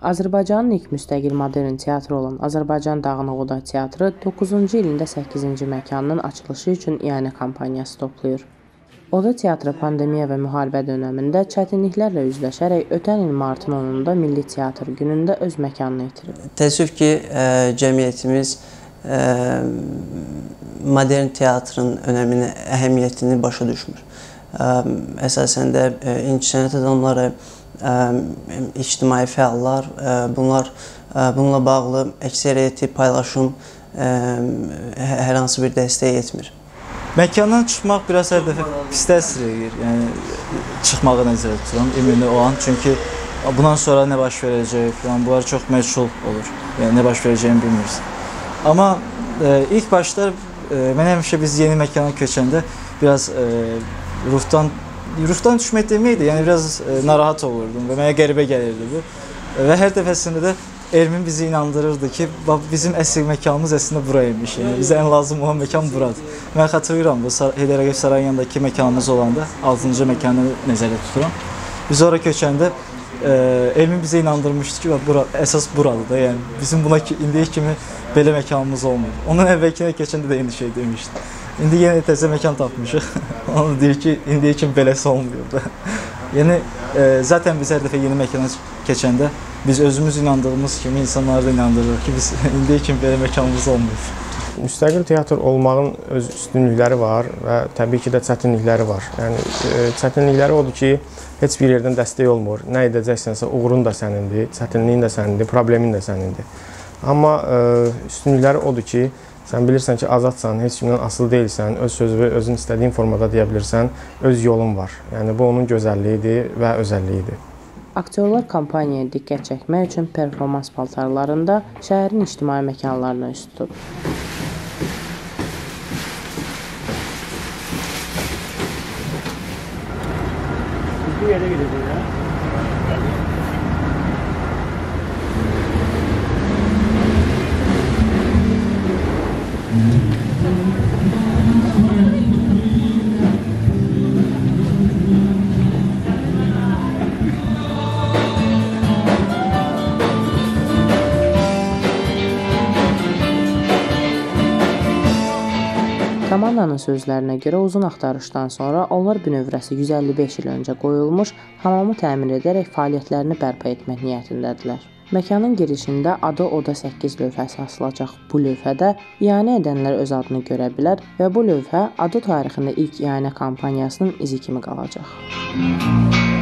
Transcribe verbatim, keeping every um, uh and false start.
Azərbaycanın ilk müstəqil modern teatrı olan Azərbaycan Dağınıq Oda Teatrı doqquzuncu ilində səkkizinci məkanının açılışı üçün iyanə kampaniyası toplayır. Oda Teatrı pandemiya və müharibə dönəmində çətinliklərlə üzləşərək ötən il martın onunda Milli Teatr günündə öz məkanını itirib. Təəssüf ki, cəmiyyətimiz modern teatrın önəmini, əhəmiyyətini başa düşmür. Əsasən də incəsənət adamları, ictimai fəallar, bunlar bununla bağlı əksəriyyəti paylaşım hər hansı bir dəstək etmir. Məkandan çıxmaq biraz hər dəfə pis təsir edir. Yəni çıxmağı nəzərdə tuturam ümumi o an. Çünki bundan sonra nə baş verəcək falan, bunlar çox məchul olur. Yəni nə baş verəcəyini bilmirsən. Amma e, ilk başlar e, mən həmişə biz yeni məkana köçəndə biraz e, ruhdan ruhdan düşmək deməkdir. Yəni biraz e, narahat olurdum və mənə qəribə gəlirdi bu. E, və hər dəfəsində də Ermin bizi inandırırdı ki, bizim əsl məkanımız əslində buraymış. Yəni bizə ən lazım olan məkan buradır. Mən xatırlayıram bu Heydər Əliyev sarayının yanındakı məkanımız olanda altıncı məkanı nəzərdə tuturam. Biz ora köçəndə e, Ermin bizə inandırmışdı ki, bura, əsas buradır da. Yəni bizim buna indiyə kimi belə məkanımız olmuyor. Ondan əvvəlkinə keçəndə də eyni şey demişdi. İndi yenə təzə məkan tapmışıq. Onu deyir ki, indiyə kimi beləsi olmuyor da. Yəni e, zaten biz hər dəfə yeni məkana keçəndə biz özümüz inandığımız kimi insanları da inandırırıq ki, biz indiyə kimi belə məkanımız olmuyor. Müstəqil teatr olmağın öz üstünlükləri var və təbii ki də çətinlikləri var. Yəni e, çətinlikləri odur ki, heç bir yerdən dəstək olmur. Nə edəcəksənsə uğurun da sənindir, çətinliyin də sənindir, problemin də sənindir. Amma e, üstünlükləri odur ki, sən bilirsən ki, azadsan, heç kimdən asılı deyilsən, öz sözünü özün istədiyin formada deyə bilirsən, öz yolun var. Yəni bu onun gözəlliyidir və özəlliyidir. Aktyorlar kampaniyaya diqqət çəkmək üçün performans paltarlarında şəhərin ictimai məkanlarına üz tutub. Bu yerə gedəcək ya. Komandanın sözlərinə görə uzun axtarışdan sonra onlar bünövrəsi yüz əlli beş il öncə qoyulmuş hamamı təmir edərək fəaliyyətlərini bərpa etmək niyyətindədirlər. Məkanın girişində adı Oda səkkiz lövhəsi asılacaq. Bu lövhədə iyanə edənlər öz adını görə bilər və bu lövhə adı tarixində ilk iyanə kampaniyasının izi kimi qalacaq.